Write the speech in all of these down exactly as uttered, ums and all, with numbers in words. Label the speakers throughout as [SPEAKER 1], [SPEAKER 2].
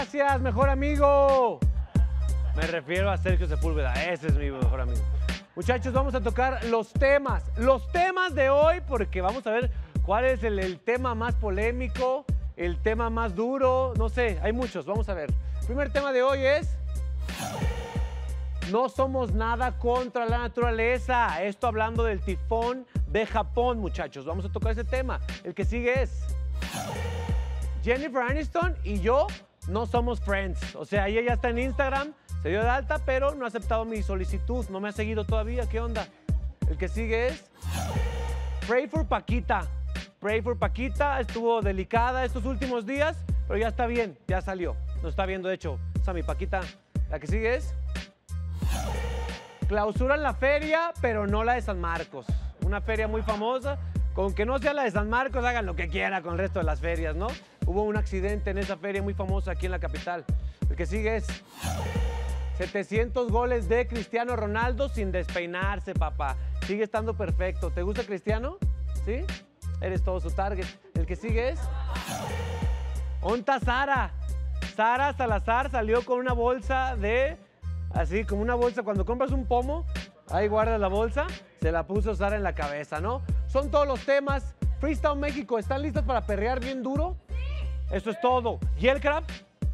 [SPEAKER 1] Gracias, mejor amigo. Me refiero a Sergio Sepúlveda, ese es mi mejor amigo. Muchachos, vamos a tocar los temas, los temas de hoy, porque vamos a ver cuál es el, el tema más polémico, el tema más duro, no sé, hay muchos, vamos a ver. El primer tema de hoy es... No somos nada contra la naturaleza. Esto hablando del tifón de Japón, muchachos. Vamos a tocar ese tema. El que sigue es... Jennifer Aniston y yo no somos friends. O sea, ella ya está en Instagram, se dio de alta, pero no ha aceptado mi solicitud. No me ha seguido todavía. ¿Qué onda? El que sigue es... Pray for Paquita. Pray for Paquita. Estuvo delicada estos últimos días, pero ya está bien. Ya salió. Nos está viendo, de hecho. O sea, mi Paquita. La que sigue es... Clausuran la feria, pero no la de San Marcos. Una feria muy famosa. Con que no sea la de San Marcos, hagan lo que quieran con el resto de las ferias, ¿no? Hubo un accidente en esa feria muy famosa aquí en la capital. El que sigue es setecientos goles de Cristiano Ronaldo sin despeinarse, papá. Sigue estando perfecto. ¿Te gusta Cristiano? ¿Sí? Eres todo su target. El que sigue es... Onta Sara. Sara Salazar salió con una bolsa de... Así, como una bolsa, cuando compras un pomo, ahí guardas la bolsa, se la puso Sara en la cabeza, ¿no? Son todos los temas. Freestyle México, ¿están listos para perrear bien duro? Eso es todo. ¿Y el crap?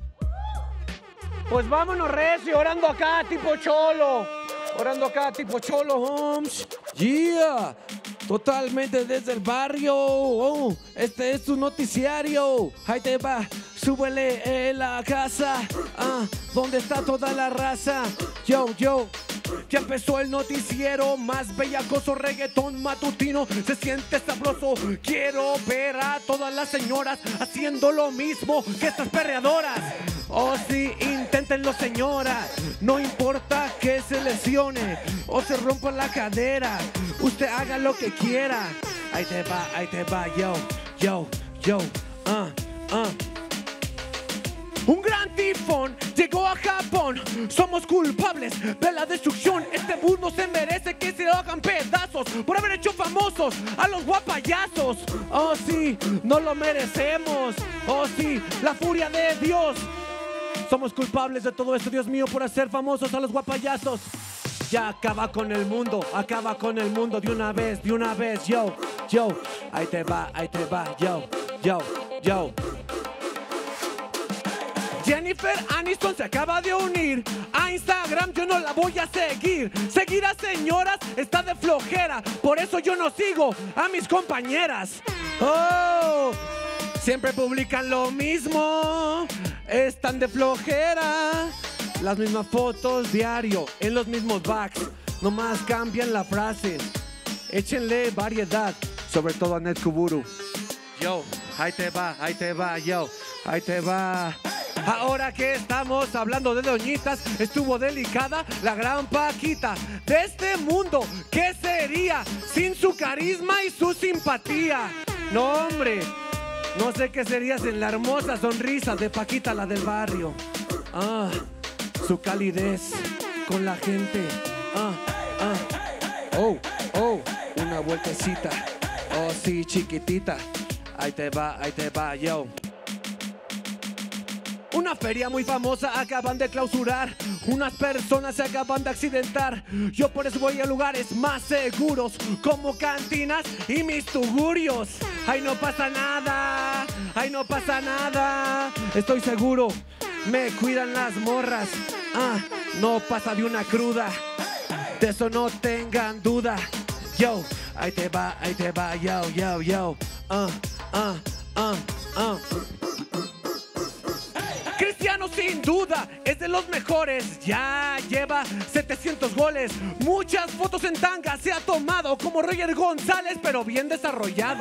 [SPEAKER 1] Pues vámonos recio, orando acá tipo cholo. Orando acá tipo cholo, Holmes.
[SPEAKER 2] Yeah, totalmente desde el barrio. Oh, este es tu noticiario. Ahí te va, súbele en la casa. Ah, ¿dónde está toda la raza? Yo, yo. Ya empezó el noticiero más bellacoso, reggaetón matutino. Se siente sabroso. Quiero ver a todas las señoras haciendo lo mismo que estas perreadoras. Oh sí, inténtenlo, señora. No importa que se lesione o se rompa la cadera, usted haga lo que quiera. Ahí te va, ahí te va, yo, yo, yo, ah, uh, ah. Uh. Un gran tifón llegó a Japón. Somos culpables de la destrucción. Este mundo se merece que se hagan pedazos por haber hecho famosos a los guapayazos. Oh sí, no lo merecemos. Oh sí, la furia de Dios. Somos culpables de todo esto, Dios mío, por hacer famosos a los guapayazos. Ya acaba con el mundo, acaba con el mundo de una vez, de una vez, yo, yo. Ahí te va, ahí te va, yo, yo, yo. Jennifer Aniston se acaba de unir a Instagram, yo no la voy a seguir. Seguir a señoras está de flojera, por eso yo no sigo a mis compañeras. Oh, siempre publican lo mismo, están de flojera. Las mismas fotos diario, en los mismos backs, nomás cambian la frase. Échenle variedad, sobre todo a Netkuburu. Yo, ahí te va, ahí te va, yo, ahí te va. Ahora que estamos hablando de doñitas, estuvo delicada la gran Paquita. De este mundo, ¿qué sería sin su carisma y su simpatía? No, hombre, no sé qué sería sin la hermosa sonrisa de Paquita, la del barrio. Ah, su calidez con la gente. Ah, ah. Oh, oh, una vueltecita. Oh, sí, chiquitita. Ahí te va, ahí te va, yo. Una feria muy famosa acaban de clausurar. Unas personas se acaban de accidentar. Yo por eso voy a lugares más seguros, como cantinas y mis tugurios. Ahí no pasa nada, ahí no pasa nada. Estoy seguro, me cuidan las morras. Ah, no pasa de una cruda, de eso no tengan duda. Yo, ahí te va, ahí te va, yo, yo, yo. Ah, ah, ah, ah. Cristiano sin duda es de los mejores, ya lleva setecientos goles, muchas fotos en tanga se ha tomado como Roger González, pero bien desarrollado.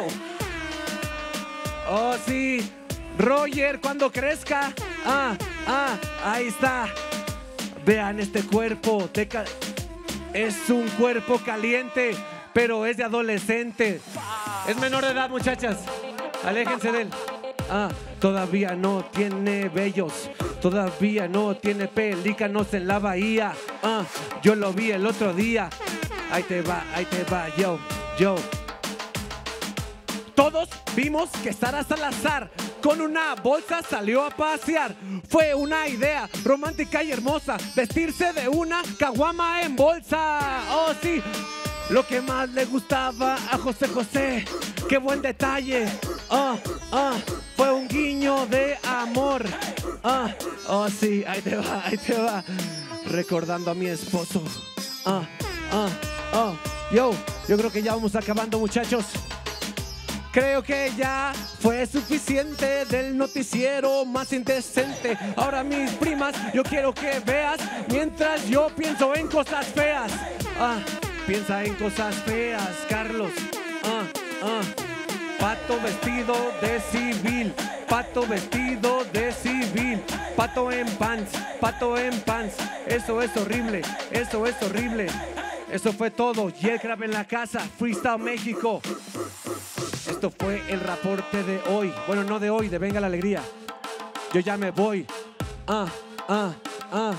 [SPEAKER 2] Oh sí, Roger cuando crezca, ah, ah, ahí está. Vean este cuerpo, de ca es un cuerpo caliente, pero es de adolescente. Es menor de edad, muchachas, aléjense de él. Ah, todavía no tiene vellos, todavía no tiene pelícanos en la bahía. Ah, yo lo vi el otro día. Ahí te va, ahí te va, yo, yo. Todos vimos que Sara Salazar con una bolsa salió a pasear. Fue una idea romántica y hermosa vestirse de una caguama en bolsa. Oh sí, lo que más le gustaba a José José, qué buen detalle. Ah, ah, fue un guiño de amor. Ah, oh sí, ahí te va, ahí te va. Recordando a mi esposo. Ah, ah, ah. Yo, yo creo que ya vamos acabando, muchachos. Creo que ya fue suficiente del noticiero más indecente. Ahora mis primas, yo quiero que veas mientras yo pienso en cosas feas. Ah, piensa en cosas feas, Carlos. Ah, ah. Pato vestido de civil, pato vestido de civil, pato en pants, pato en pants. Eso es horrible, eso es horrible. Eso fue todo. Yelcrap en la casa, Freestyle México. Esto fue el reporte de hoy. Bueno, no de hoy, de Venga la Alegría. Yo ya me voy. Ah, ah, ah.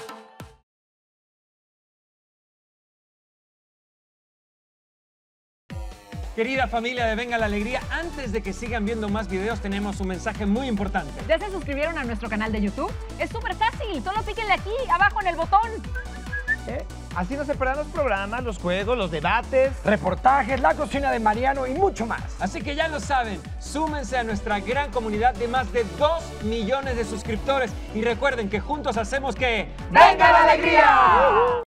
[SPEAKER 3] Querida familia de Venga la Alegría, antes de que sigan viendo más videos, tenemos un mensaje muy importante.
[SPEAKER 4] ¿Ya se suscribieron a nuestro canal de YouTube? Es súper fácil, solo píquenle aquí, abajo en el botón.
[SPEAKER 5] ¿Eh? Así no se perderán los programas, los juegos, los debates,
[SPEAKER 6] reportajes, la cocina de Mariano y mucho más.
[SPEAKER 3] Así que ya lo saben, súmense a nuestra gran comunidad de más de dos millones de suscriptores y recuerden que juntos hacemos que...
[SPEAKER 6] ¡Venga la Alegría!